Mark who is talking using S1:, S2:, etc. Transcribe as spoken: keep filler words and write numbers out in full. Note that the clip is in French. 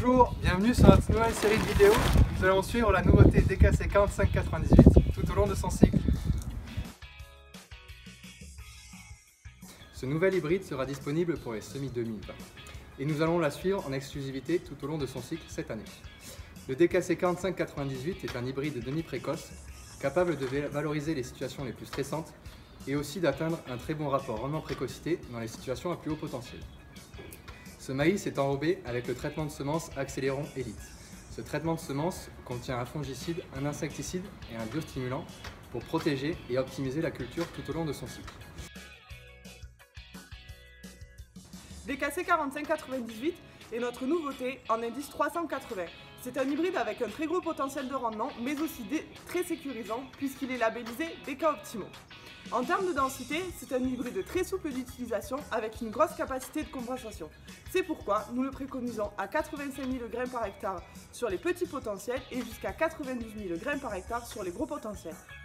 S1: Bonjour, bienvenue sur notre nouvelle série de vidéos. Nous allons suivre la nouveauté D K C quarante-cinq quatre-vingt-dix-huit tout au long de son cycle. Ce nouvel hybride sera disponible pour les semis deux mille vingt et nous allons la suivre en exclusivité tout au long de son cycle cette année. Le D K C quarante-cinq quatre-vingt-dix-huit est un hybride demi-précoce capable de valoriser les situations les plus stressantes et aussi d'atteindre un très bon rapport rendement-précocité dans les situations à plus haut potentiel. Ce maïs est enrobé avec le traitement de semences Accéléron Elite. Ce traitement de semences contient un fongicide, un insecticide et un biostimulant pour protéger et optimiser la culture tout au long de son cycle.
S2: D K C quarante-cinq quatre-vingt-dix-huit est notre nouveauté en indice trois cent quatre-vingts. C'est un hybride avec un très gros potentiel de rendement, mais aussi très sécurisant puisqu'il est labellisé D K Optimo. En termes de densité, c'est un hybride très souple d'utilisation avec une grosse capacité de compensation. C'est pourquoi nous le préconisons à quatre-vingt-cinq mille grains par hectare sur les petits potentiels et jusqu'à quatre-vingt-douze mille grains par hectare sur les gros potentiels.